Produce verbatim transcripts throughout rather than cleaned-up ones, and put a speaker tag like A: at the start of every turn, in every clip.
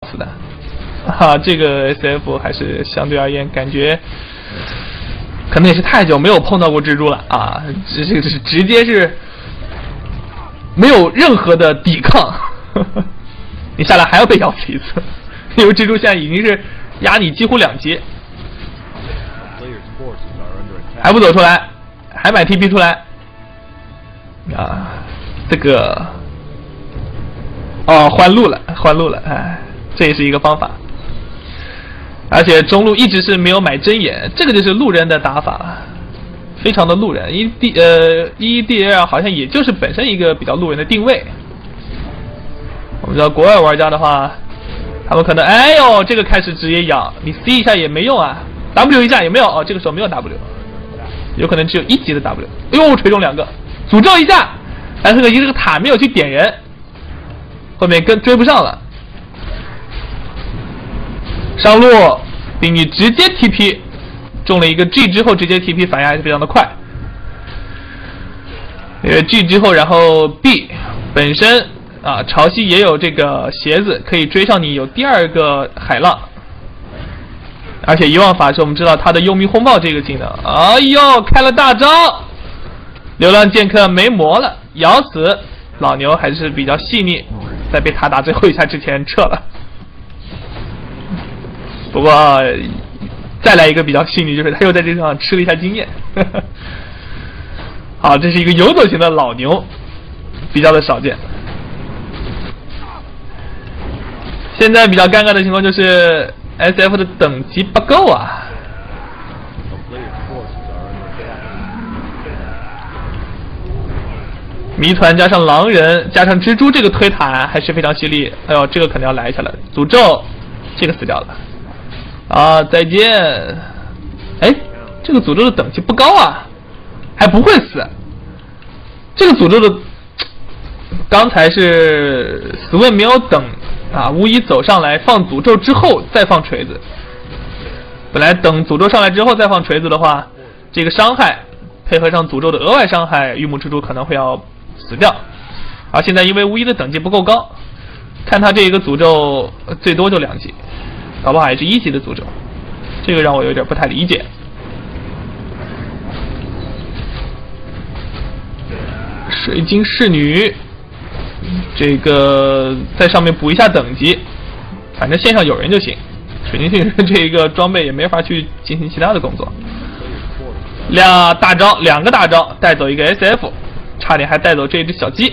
A: 死的。哈、啊，这个 S F 还是相对而言感觉，可能也是太久没有碰到过蜘蛛了啊，这这个是直接是没有任何的抵抗，呵呵你下来还要被咬死一次，因为蜘蛛现在已经是压你几乎两阶，还不走出来，还买 T P 出来，啊，这个哦换路了，换路了，哎，这也是一个方法。而且中路一直是没有买针眼，这个就是路人的打法，非常的路人。一 D 呃一 D L 好像也就是本身一个比较路人的定位。我们知道国外玩家的话，他们可能哎呦这个开始直接养，你 C 一下也没用啊 ，W 一下也没有哦，这个时候没有 W， 有可能只有一级的 W。哎呦锤中两个，诅咒一下，但是可惜这个塔没有去点人，后面跟追不上了。上路，并你直接 T P， 中了一个 G 之后直接 T P 反应还是非常的快。因为 G 之后，然后 B 本身啊，潮汐也有这个鞋子可以追上你，有第二个海浪，而且遗忘法师我们知道他的幽冥轰爆这个技能，哎呦开了大招，流浪剑客没魔了，咬死老牛还是比较细腻，在被他打最后一下之前撤了。不过再来一个比较细腻，就是他又在这上吃了一下经验。好，这是一个游走型的老牛，比较的少见。现在比较尴尬的情况就是 S F 的等级不够啊。谜团加上狼人加上蜘蛛这个推塔还是非常犀利。哎呦，这个肯定要来一下了。诅咒，这个死掉了。啊，再见！哎，这个诅咒的等级不高啊，还不会死。这个诅咒的，刚才是死问没有等啊，巫医走上来放诅咒之后再放锤子。本来等诅咒上来之后再放锤子的话，这个伤害配合上诅咒的额外伤害，玉木蜘蛛可能会要死掉。而现在因为巫医的等级不够高，看他这一个诅咒最多就两级。搞不好也是一级的诅咒，这个让我有点不太理解。水晶侍女，这个在上面补一下等级，反正线上有人就行。水晶侍女这一个装备也没法去进行其他的工作。俩大招，两个大招带走一个 S F， 差点还带走这只小鸡。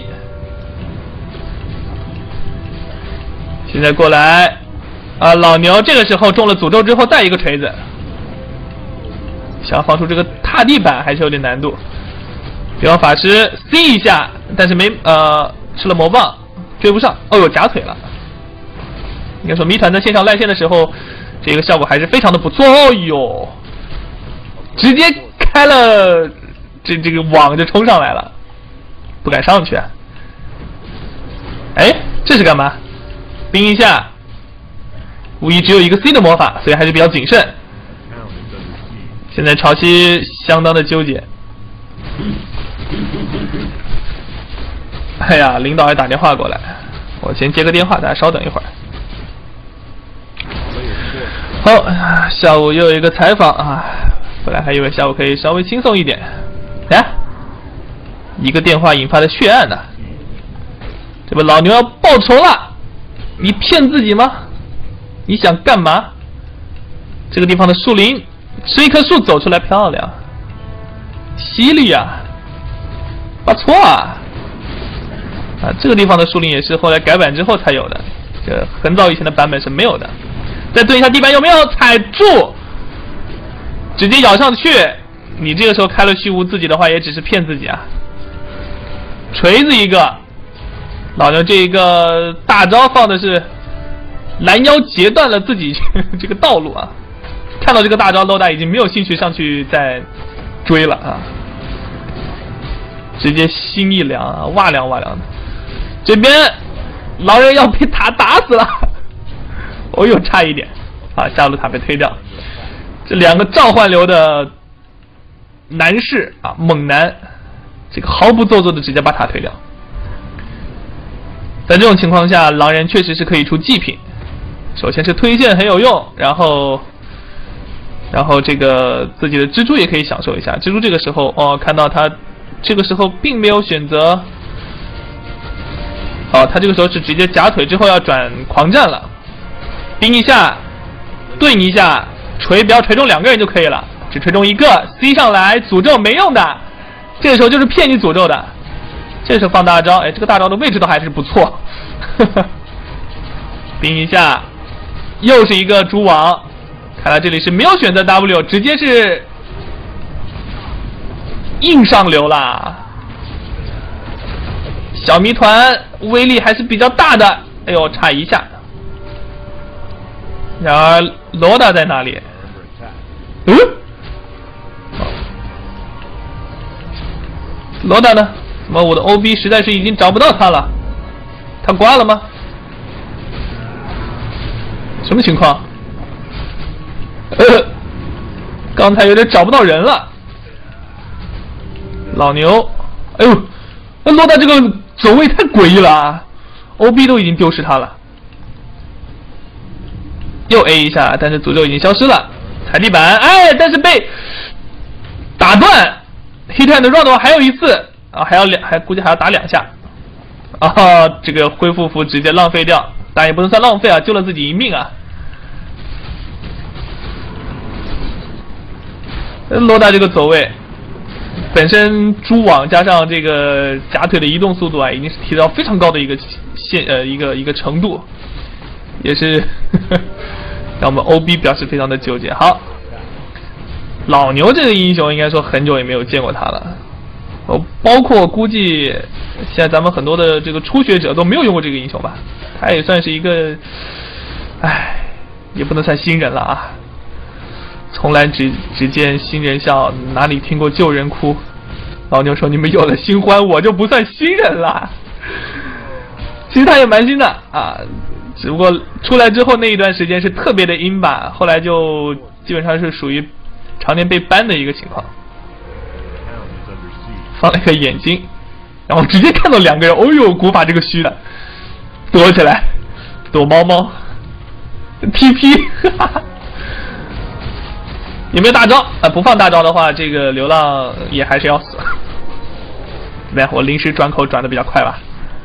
A: 现在过来。啊，老牛这个时候中了诅咒之后带一个锤子，想要放出这个踏地板还是有点难度。比方法师 C 一下，但是没呃吃了魔棒，追不上。哦呦夹腿了。应该说谜团在线上赖线的时候，这个效果还是非常的不错。哦呦，直接开了这这个网就冲上来了，不敢上去啊。哎，这是干嘛？冰一下。无疑只有一个 C 的魔法，所以还是比较谨慎。现在潮汐相当的纠结。哎呀，领导还打电话过来，我先接个电话，大家稍等一会儿。好，下午又有一个采访啊，本来还以为下午可以稍微轻松一点。哎，一个电话引发的血案呢、啊，这不老牛要报仇了？你骗自己吗？你想干嘛？这个地方的树林，吃一棵树走出来漂亮，犀利啊！不错啊！啊，这个地方的树林也是后来改版之后才有的，这很早以前的版本是没有的。再蹲一下地板，有没有踩住？直接咬上去，你这个时候开了虚无自己的话，也只是骗自己啊。锤子一个，老牛这一个大招放的是。拦腰截断了自己这个道路啊！看到这个大招，loda已经没有兴趣上去再追了啊！直接心一凉啊，哇凉哇凉的。这边狼人要被塔打死了，哦呦，差一点啊！下路塔被推掉。这两个召唤流的男士啊，猛男，这个毫不做作的直接把塔推掉。在这种情况下，狼人确实是可以出祭品。 首先是推线很有用，然后，然后这个自己的蜘蛛也可以享受一下。蜘蛛这个时候哦，看到他这个时候并没有选择，哦，他这个时候是直接夹腿之后要转狂战了，冰一下，盾一下，锤不要锤中两个人就可以了，只锤中一个 ，C 上来诅咒没用的，这个时候就是骗你诅咒的。这时候放大招，哎，这个大招的位置都还是不错，呵呵，冰一下。又是一个蛛网，看来这里是没有选择 W， 直接是硬上流啦。小谜团威力还是比较大的，哎呦，差一下。然而罗达在哪里？嗯？罗达呢？怎么我的 O B 实在是已经找不到他了？他挂了吗？什么情况？呃，刚才有点找不到人了。老牛，哎呦，那罗达这个走位太诡异了啊 ！O B 都已经丢失他了，又 A 一下，但是诅咒已经消失了。踩地板，哎，但是被打断。Hit and Run 的话还有一次啊，还要两，还估计还要打两下。啊，这个恢复符直接浪费掉。但也不能算浪费啊，救了自己一命啊！罗达这个走位，本身蛛网加上这个夹腿的移动速度啊，已经是提到非常高的一个线呃一个一个程度，也是呵呵让我们 O B 表示非常的纠结。好，老牛这个英雄应该说很久也没有见过他了，哦，包括估计现在咱们很多的这个初学者都没有用过这个英雄吧。他也算是一个，唉，也不能算新人了啊。从来只只见新人笑，哪里听过旧人哭？老牛说：“你们有了新欢，我就不算新人了。”其实他也蛮新的啊，只不过出来之后那一段时间是特别的阴吧，后来就基本上是属于常年被ban的一个情况。放了一个眼睛，然后直接看到两个人，哦呦，古法这个虚的。躲起来，躲猫猫 ，T P， 有没有大招啊、呃？不放大招的话，这个流浪也还是要死。怎么样？我临时转口转的比较快吧？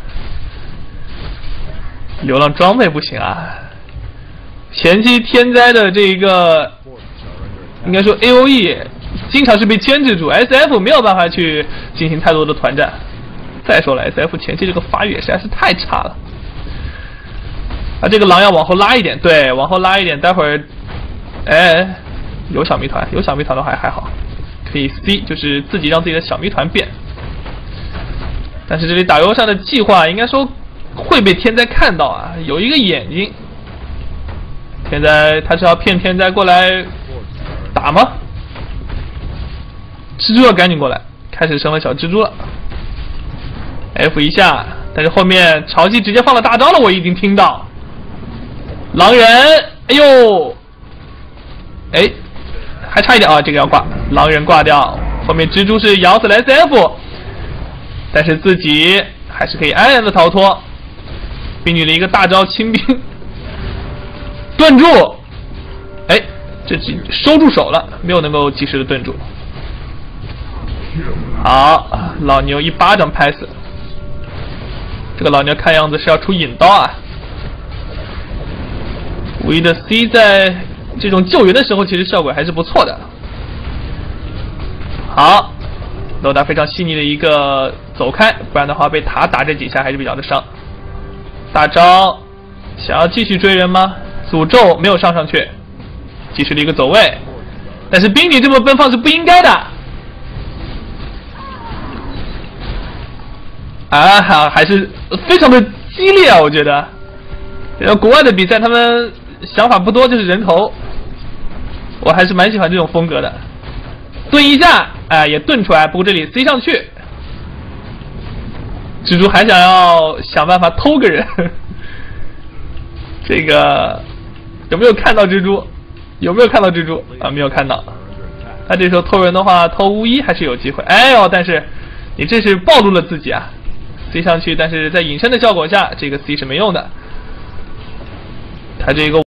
A: 流浪装备不行啊，前期天灾的这个，应该说 A O E 经常是被牵制住 ，S F 没有办法去进行太多的团战。再说了 ，S F 前期这个发育也实在是太差了。啊，这个狼要往后拉一点，对，往后拉一点，待会儿，哎，有小谜团，有小谜团的话还好，可以 C， 就是自己让自己的小谜团变。但是这里打游上的计划应该说会被天灾看到啊，有一个眼睛，天灾他是要骗天灾过来打吗？蜘蛛要赶紧过来，开始生了小蜘蛛了 ，F 一下，但是后面潮汐直接放了大招了，我已经听到。狼人，哎呦，哎，还差一点啊，这个要挂，狼人挂掉，后面蜘蛛是咬死了 S F， 但是自己还是可以安然的逃脱。冰女的一个大招清兵，顿住，哎，这收住手了，没有能够及时的顿住。好，老牛一巴掌拍死，这个老牛看样子是要出引刀啊。唯一的 C 在这种救援的时候，其实效果还是不错的。好，罗达非常细腻的一个走开，不然的话被塔打这几下还是比较的伤。大招，想要继续追人吗？诅咒没有上上去，及时的一个走位，但是冰女这么奔放是不应该的。啊，还是非常的激烈啊，我觉得。然后国外的比赛他们想法不多，就是人头，我还是蛮喜欢这种风格的。顿一下，哎、呃，也顿出来，不过这里 C 上去，蜘蛛还想要想办法偷个人，这个有没有看到蜘蛛？有没有看到蜘蛛啊？没有看到。他这时候偷人的话，偷巫医还是有机会。哎呦，但是你这是暴露了自己啊 ！C 上去，但是在隐身的效果下，这个 C 是没用的。 他这个